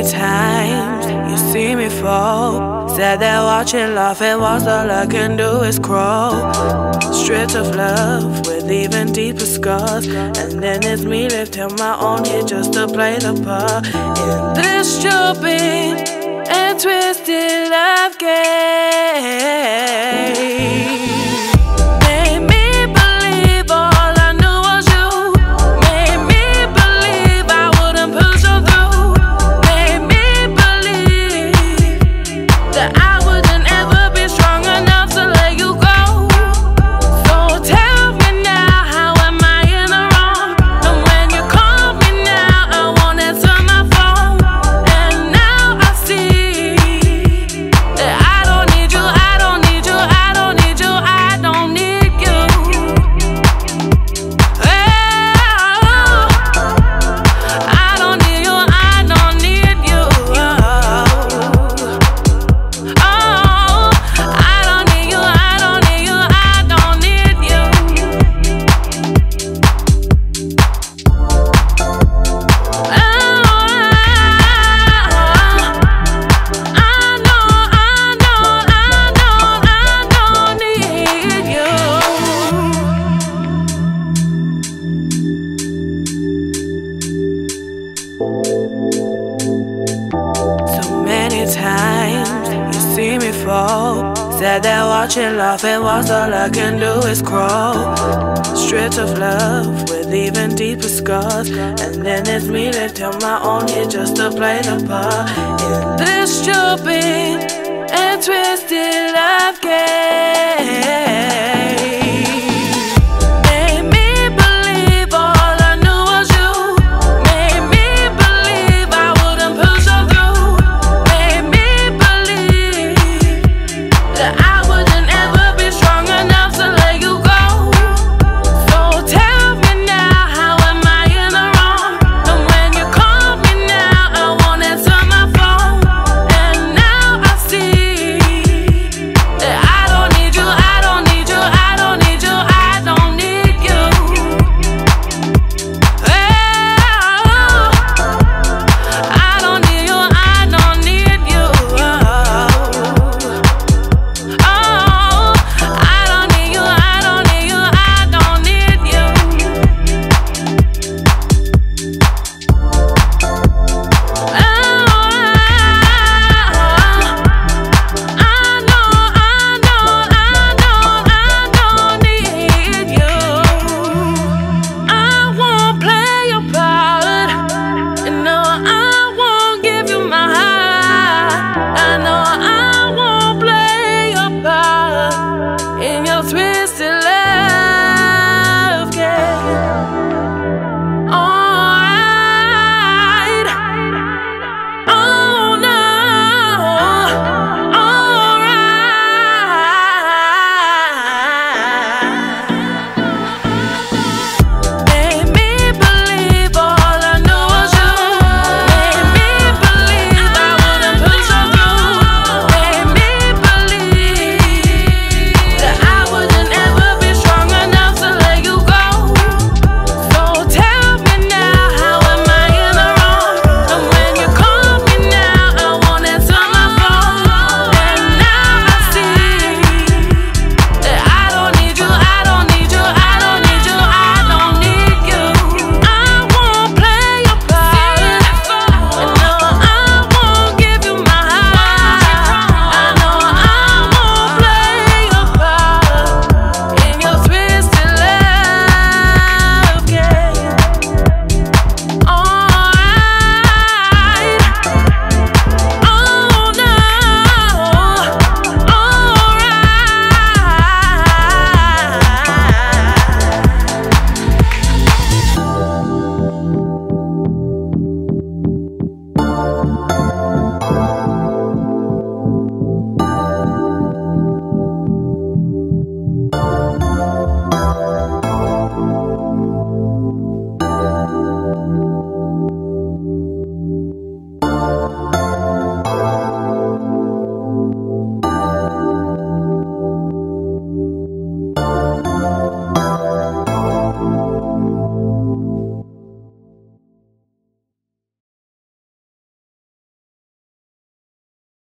times you see me fall. Said that watching life and was all I can do is crawl. Stripped of love with even deeper scars, and then it's me lifting my own head just to play the part in this stupid and twisted love game. Times you see me fall. Said that watching life and was all I can do is crawl. Stripped of love with even deeper scars, and then it's me lifting my own head just to play the part in this stupid and twisted love game.